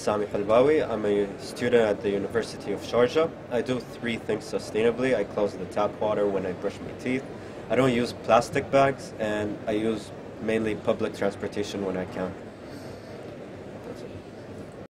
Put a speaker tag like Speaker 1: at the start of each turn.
Speaker 1: Sami Helbaoui. I'm a student at the University of Sharjah. I do three things sustainably. I close the tap water when I brush my teeth. I don't use plastic bags, and I use mainly public transportation when I can.